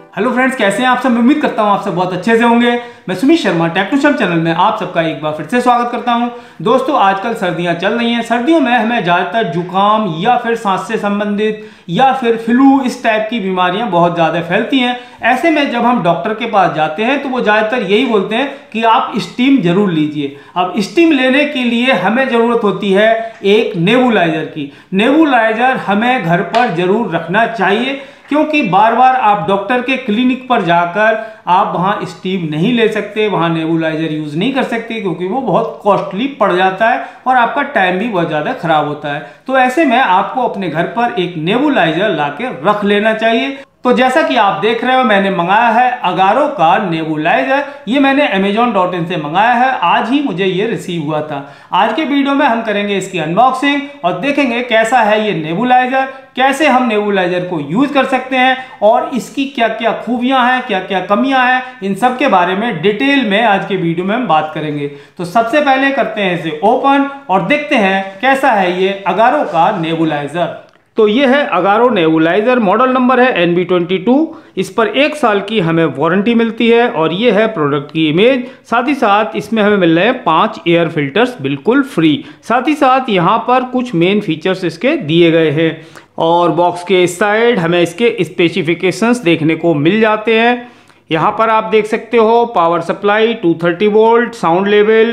Hello friends, कैसे हैं आप सब। मैं उम्मीद करता हूं आप सब बहुत अच्छे से होंगे। मैं सुमित शर्मा टेक्नोशम चैनल में आप सबका एक बार फिर से स्वागत करता हूं। दोस्तों, आजकल सर्दियां चल रही हैं। सर्दियों में हमें ज़्यादातर जुकाम या फिर सांस से संबंधित या फिर फ्लू इस टाइप की बीमारियां बहुत ज़्यादा फैलती हैं। ऐसे में जब हम डॉक्टर के पास जाते हैं तो वो ज़्यादातर यही बोलते हैं कि आप स्टीम जरूर लीजिए। अब स्टीम लेने के लिए हमें ज़रूरत होती है एक नेबुलाइजर की। नेबुलाइजर हमें घर पर जरूर रखना चाहिए, क्योंकि बार बार आप डॉक्टर के क्लिनिक पर जाकर आप वहां स्टीम नहीं ले सकते, वहां नेबुलाइजर यूज नहीं कर सकते, क्योंकि वो बहुत कॉस्टली पड़ जाता है और आपका टाइम भी बहुत ज़्यादा खराब होता है। तो ऐसे में आपको अपने घर पर एक नेबुलाइजर लाके रख लेना चाहिए। तो जैसा कि आप देख रहे हो, मैंने मंगाया है अगारो का नेबुलाइजर। ये मैंने amazon.in से मंगाया है। आज ही मुझे ये रिसीव हुआ था। आज के वीडियो में हम करेंगे इसकी अनबॉक्सिंग और देखेंगे कैसा है ये नेबुलाइजर, कैसे हम नेबुलाइजर को यूज कर सकते हैं और इसकी क्या क्या खूबियां हैं, क्या क्या कमियां हैं, इन सब के बारे में डिटेल में आज के वीडियो में हम बात करेंगे। तो सबसे पहले करते हैं इसे ओपन और देखते हैं कैसा है ये अगारो का नेबुलाइजर। तो ये है अगारो नेबुलाइजर, मॉडल नंबर है NB22। इस पर 1 साल की हमें वारंटी मिलती है और ये है प्रोडक्ट की इमेज। साथ ही साथ इसमें हमें मिल रहे हैं 5 एयर फिल्टर्स बिल्कुल फ्री। साथ ही साथ यहाँ पर कुछ मेन फीचर्स इसके दिए गए हैं और बॉक्स के इस साइड हमें इसके स्पेसिफिकेशंस देखने को मिल जाते हैं। यहाँ पर आप देख सकते हो power supply 230 volt, sound level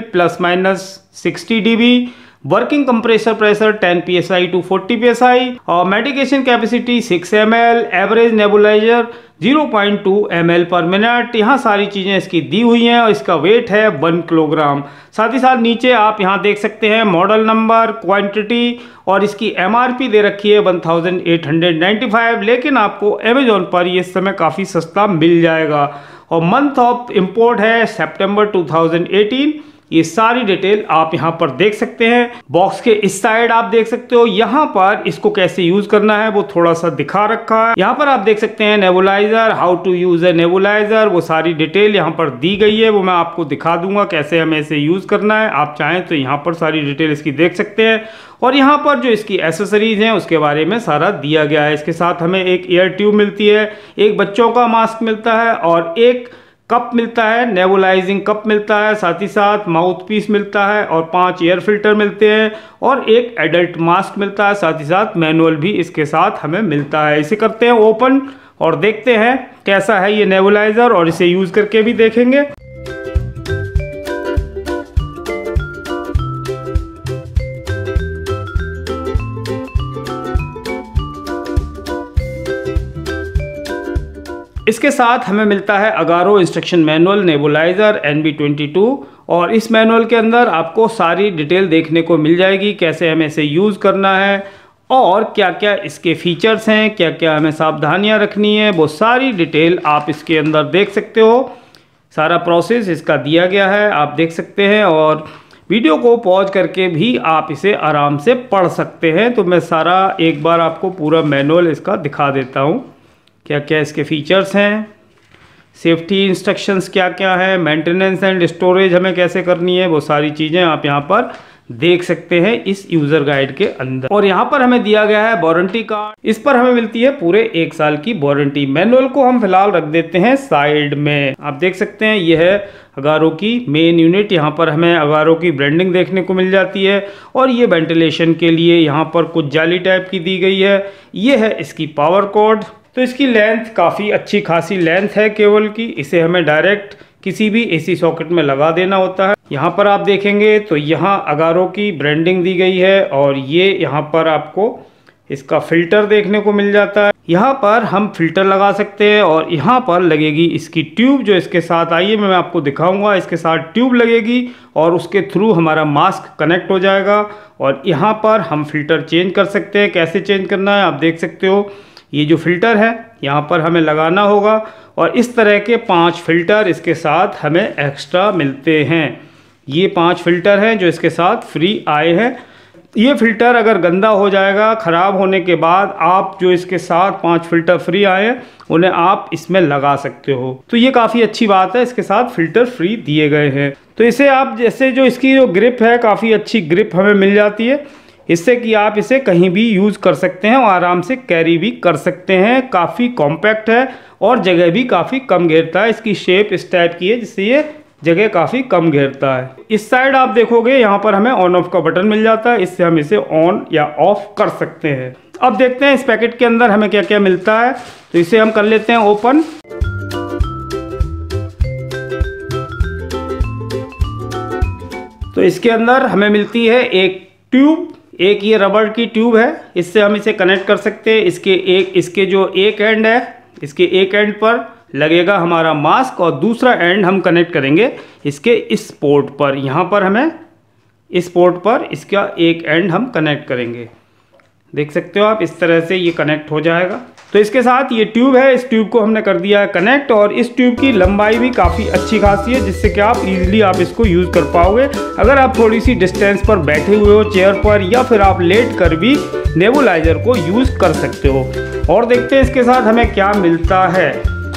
±60 dB, working compressor pressure 10 psi to 40 psi और medication capacity 6 ml, average nebuliser 0.2 ml पर मिनट। यहाँ सारी चीज़ें इसकी दी हुई हैं और इसका वेट है 1 किलोग्राम। साथ ही साथ नीचे आप यहाँ देख सकते हैं मॉडल नंबर, क्वांटिटी और इसकी MRP दे रखी है 1895, लेकिन आपको अमेजोन पर ये इस समय काफ़ी सस्ता मिल जाएगा और मंथ ऑफ इम्पोर्ट है सितंबर 2018। ये सारी डिटेल आप यहाँ पर देख सकते हैं। बॉक्स के इस साइड आप देख सकते हो, यहाँ पर इसको कैसे यूज करना है वो थोड़ा सा दिखा रखा है। यहाँ पर आप देख सकते हैं nebuliser, how to use a nebuliser, वो सारी डिटेल यहाँ पर दी गई है। वो मैं आपको दिखा दूंगा कैसे हमें इसे यूज करना है। आप चाहें तो यहाँ पर सारी डिटेल इसकी देख सकते हैं और यहाँ पर जो इसकी एसेसरीज हैं उसके बारे में सारा दिया गया है। इसके साथ हमें एक एयर ट्यूब मिलती है, एक बच्चों का मास्क मिलता है और एक कप मिलता है, नेबुलाइजिंग कप मिलता है। साथ ही साथ माउथ पीस मिलता है और 5 एयर फिल्टर मिलते हैं और एक एडल्ट मास्क मिलता है। साथ ही साथ मैनुअल भी इसके साथ हमें मिलता है। इसे करते हैं ओपन और देखते हैं कैसा है ये नेबुलाइजर और इसे यूज करके भी देखेंगे। इसके साथ हमें मिलता है Agaro instruction manual nebuliser NB22 और इस मैनुअल के अंदर आपको सारी डिटेल देखने को मिल जाएगी, कैसे हमें इसे यूज़ करना है और क्या क्या इसके फीचर्स हैं, क्या क्या हमें सावधानियां रखनी है, वो सारी डिटेल आप इसके अंदर देख सकते हो। सारा प्रोसेस इसका दिया गया है, आप देख सकते हैं और वीडियो को पॉज करके भी आप इसे आराम से पढ़ सकते हैं। तो मैं सारा एक बार आपको पूरा मैनुअल इसका दिखा देता हूँ, क्या क्या इसके फीचर्स हैं, सेफ्टी इंस्ट्रक्शंस क्या क्या है, मेंटेनेंस एंड स्टोरेज हमें कैसे करनी है, वो सारी चीज़ें आप यहाँ पर देख सकते हैं इस यूज़र गाइड के अंदर। और यहाँ पर हमें दिया गया है वारंटी कार्ड, इस पर हमें मिलती है पूरे 1 साल की वारंटी। मैनुअल को हम फिलहाल रख देते हैं साइड में। आप देख सकते हैं ये है अगारो की मेन यूनिट। यहाँ पर हमें अगारो की ब्रांडिंग देखने को मिल जाती है और ये वेंटिलेशन के लिए यहाँ पर कुछ जाली टाइप की दी गई है। ये है इसकी पावर कॉर्ड। तो इसकी लेंथ काफ़ी अच्छी खासी लेंथ है केबल की। इसे हमें डायरेक्ट किसी भी AC सॉकेट में लगा देना होता है। यहाँ पर आप देखेंगे तो यहाँ अगारो की ब्रांडिंग दी गई है और ये यहाँ पर आपको इसका फिल्टर देखने को मिल जाता है। यहाँ पर हम फिल्टर लगा सकते हैं और यहाँ पर लगेगी इसकी ट्यूब जो इसके साथ आई है, मैं आपको दिखाऊंगा। इसके साथ ट्यूब लगेगी और उसके थ्रू हमारा मास्क कनेक्ट हो जाएगा और यहाँ पर हम फिल्टर चेंज कर सकते हैं। कैसे चेंज करना है आप देख सकते हो। ये जो फिल्टर है यहाँ पर हमें लगाना होगा और इस तरह के 5 फिल्टर इसके साथ हमें एक्स्ट्रा मिलते हैं। ये 5 फिल्टर हैं जो इसके साथ फ्री आए हैं। ये फिल्टर अगर गंदा हो जाएगा, ख़राब होने के बाद आप जो इसके साथ 5 फिल्टर फ्री आए हैं उन्हें आप इसमें लगा सकते हो। तो ये काफ़ी अच्छी बात है, इसके साथ फिल्टर फ्री दिए गए हैं। तो इसे आप जैसे जो इसकी जो ग्रिप है, काफ़ी अच्छी ग्रिप हमें मिल जाती है। इससे कि आप इसे कहीं भी यूज़ कर सकते हैं और आराम से कैरी भी कर सकते हैं। काफ़ी कॉम्पैक्ट है और जगह भी काफ़ी कम घेरता है। इसकी शेप इस टाइप की है जिससे ये जगह काफ़ी कम घेरता है। इस साइड आप देखोगे यहाँ पर हमें ऑन ऑफ का बटन मिल जाता है, इससे हम इसे ऑन या ऑफ कर सकते हैं। अब देखते हैं इस पैकेट के अंदर हमें क्या क्या मिलता है। तो इसे हम कर लेते हैं ओपन। तो इसके अंदर हमें मिलती है एक ट्यूब, एक ये रबड़ की ट्यूब है, इससे हम इसे कनेक्ट कर सकते हैं। इसके जो एक एंड है, इसके एक एंड पर लगेगा हमारा मास्क और दूसरा एंड हम कनेक्ट करेंगे इसके इस पोर्ट पर। यहाँ पर हमें इस पोर्ट पर इसका एक एंड हम कनेक्ट करेंगे। देख सकते हो आप, इस तरह से ये कनेक्ट हो जाएगा। तो इसके साथ ये ट्यूब है, इस ट्यूब को हमने कर दिया है कनेक्ट और इस ट्यूब की लंबाई भी काफ़ी अच्छी खासी है जिससे कि आप इजीली आप इसको यूज़ कर पाओगे। अगर आप थोड़ी सी डिस्टेंस पर बैठे हुए हो चेयर पर या फिर आप लेट कर भी नेबुलाइजर को यूज़ कर सकते हो। और देखते हैं इसके साथ हमें क्या मिलता है।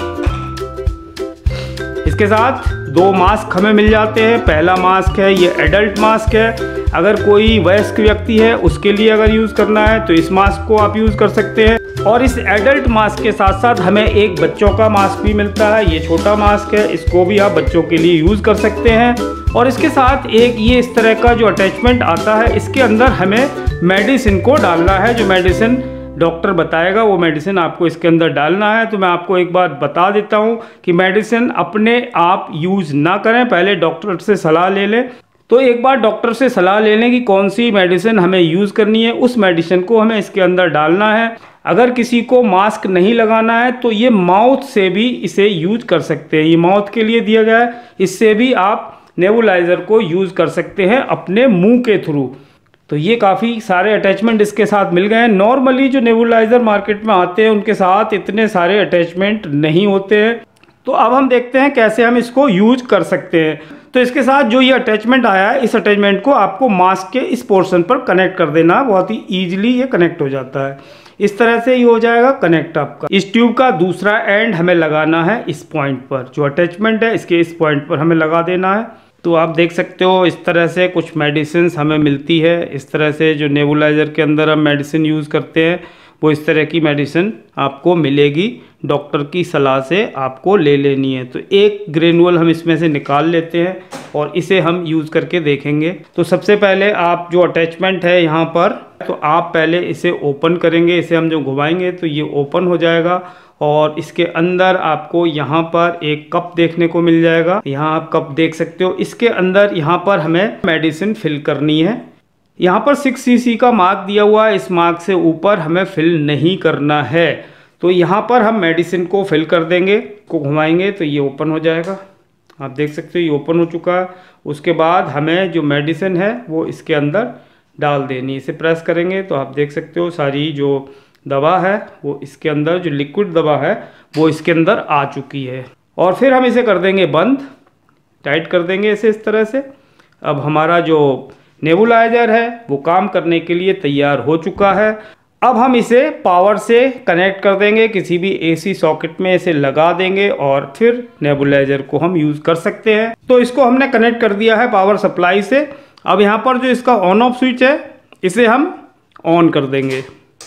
इसके साथ 2 मास्क हमें मिल जाते हैं। पहला मास्क है ये एडल्ट मास्क है, अगर कोई वयस्क व्यक्ति है उसके लिए अगर यूज़ करना है तो इस मास्क को आप यूज़ कर सकते हैं। और इस एडल्ट मास्क के साथ साथ हमें एक बच्चों का मास्क भी मिलता है, ये छोटा मास्क है, इसको भी आप बच्चों के लिए यूज़ कर सकते हैं। और इसके साथ एक ये इस तरह का जो अटैचमेंट आता है, इसके अंदर हमें मेडिसिन को डालना है। जो मेडिसिन डॉक्टर बताएगा वो मेडिसिन आपको इसके अंदर डालना है। तो मैं आपको एक बात बता देता हूँ कि मेडिसिन अपने आप यूज़ ना करें, पहले डॉक्टर से सलाह ले लें। तो एक बार डॉक्टर से सलाह ले लें कि कौन सी मेडिसिन हमें यूज़ करनी है, उस मेडिसिन को हमें इसके अंदर डालना है। अगर किसी को मास्क नहीं लगाना है तो ये माउथ से भी इसे यूज कर सकते हैं, ये माउथ के लिए दिया गया है, इससे भी आप नेबुलाइजर को यूज़ कर सकते हैं अपने मुंह के थ्रू। तो ये काफ़ी सारे अटैचमेंट इसके साथ मिल गए हैं। नॉर्मली जो नेबुलाइजर मार्केट में आते हैं उनके साथ इतने सारे अटैचमेंट नहीं होते हैं। तो अब हम देखते हैं कैसे हम इसको यूज कर सकते हैं। तो इसके साथ जो ये अटैचमेंट आया है, इस अटैचमेंट को आपको मास्क के इस पोर्शन पर कनेक्ट कर देना, बहुत ही ईजिली ये कनेक्ट हो जाता है। इस तरह से ये हो जाएगा कनेक्ट आपका। इस ट्यूब का दूसरा एंड हमें लगाना है इस पॉइंट पर, जो अटैचमेंट है इसके इस पॉइंट पर हमें लगा देना है। तो आप देख सकते हो इस तरह से कुछ मेडिसिन हमें मिलती है। इस तरह से जो नेबुलाइजर के अंदर हम मेडिसिन यूज़ करते हैं वो इस तरह की मेडिसिन आपको मिलेगी, डॉक्टर की सलाह से आपको ले लेनी है। तो एक ग्रेनुअल हम इसमें से निकाल लेते हैं और इसे हम यूज़ करके देखेंगे। तो सबसे पहले आप जो अटैचमेंट है यहाँ पर, तो आप पहले इसे ओपन करेंगे, इसे हम जो घुमाएंगे तो ये ओपन हो जाएगा और इसके अंदर आपको यहाँ पर एक कप देखने को मिल जाएगा। यहाँ आप कप देख सकते हो। इसके अंदर यहाँ पर हमें मेडिसिन फिल करनी है। यहाँ पर 6 cc का मार्क दिया हुआ है, इस मार्क से ऊपर हमें फिल नहीं करना है। तो यहाँ पर हम मेडिसिन को फिल कर देंगे, को घुमाएंगे तो ये ओपन हो जाएगा। आप देख सकते हो ये ओपन हो चुका है। उसके बाद हमें जो मेडिसिन है वो इसके अंदर डाल देनी, इसे प्रेस करेंगे तो आप देख सकते हो सारी जो दवा है वो इसके अंदर, जो लिक्विड दवा है वो इसके अंदर आ चुकी है। और फिर हम इसे कर देंगे बंद, टाइट कर देंगे इसे इस तरह से। अब हमारा जो नेबुलाइजर है वो काम करने के लिए तैयार हो चुका है। अब हम इसे पावर से कनेक्ट कर देंगे, किसी भी AC सॉकेट में इसे लगा देंगे और फिर नेबुलाइजर को हम यूज़ कर सकते हैं। तो इसको हमने कनेक्ट कर दिया है पावर सप्लाई से। अब यहाँ पर जो इसका ऑन ऑफ स्विच है इसे हम ऑन कर देंगे।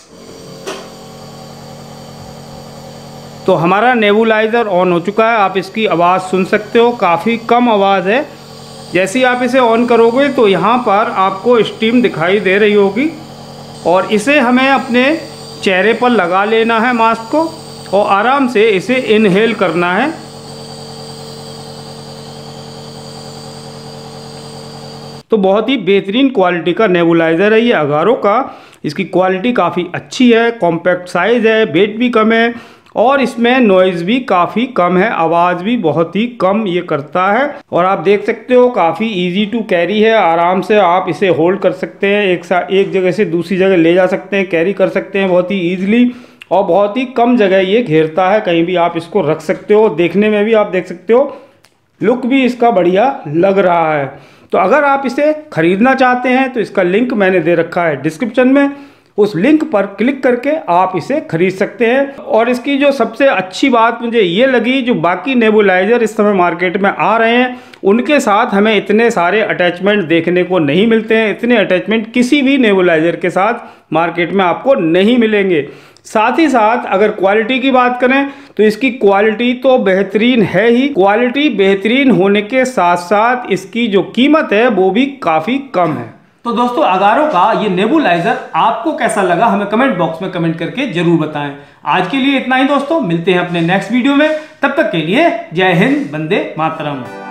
तो हमारा नेबुलाइजर ऑन हो चुका है। आप इसकी आवाज़ सुन सकते हो, काफ़ी कम आवाज़ है। जैसे ही आप इसे ऑन करोगे तो यहाँ पर आपको स्टीम दिखाई दे रही होगी और इसे हमें अपने चेहरे पर लगा लेना है मास्क को और आराम से इसे इनहेल करना है। तो बहुत ही बेहतरीन क्वालिटी का नेबुलाइजर है ये अगारो का। इसकी क्वालिटी काफ़ी अच्छी है, कॉम्पैक्ट साइज़ है, वेट भी कम है और इसमें नॉइज़ भी काफ़ी कम है, आवाज़ भी बहुत ही कम ये करता है। और आप देख सकते हो काफ़ी इजी टू कैरी है, आराम से आप इसे होल्ड कर सकते हैं, एक जगह से दूसरी जगह ले जा सकते हैं, कैरी कर सकते हैं बहुत ही ईजिली और बहुत ही कम जगह ये घेरता है, कहीं भी आप इसको रख सकते हो। देखने में भी आप देख सकते हो लुक भी इसका बढ़िया लग रहा है। तो अगर आप इसे ख़रीदना चाहते हैं तो इसका लिंक मैंने दे रखा है डिस्क्रिप्शन में, उस लिंक पर क्लिक करके आप इसे खरीद सकते हैं। और इसकी जो सबसे अच्छी बात मुझे ये लगी, जो बाकी नेबुलाइजर इस समय मार्केट में आ रहे हैं उनके साथ हमें इतने सारे अटैचमेंट देखने को नहीं मिलते हैं। इतने अटैचमेंट किसी भी नेबुलाइजर के साथ मार्केट में आपको नहीं मिलेंगे। साथ ही साथ अगर क्वालिटी की बात करें तो इसकी क्वालिटी तो बेहतरीन है ही। क्वालिटी बेहतरीन होने के साथ साथ इसकी जो कीमत है वो भी काफ़ी कम है। तो दोस्तों अगारो का ये नेबुलाइजर आपको कैसा लगा हमें कमेंट बॉक्स में कमेंट करके जरूर बताएं। आज के लिए इतना ही दोस्तों, मिलते हैं अपने नेक्स्ट वीडियो में। तब तक के लिए जय हिंद, वंदे मातरम।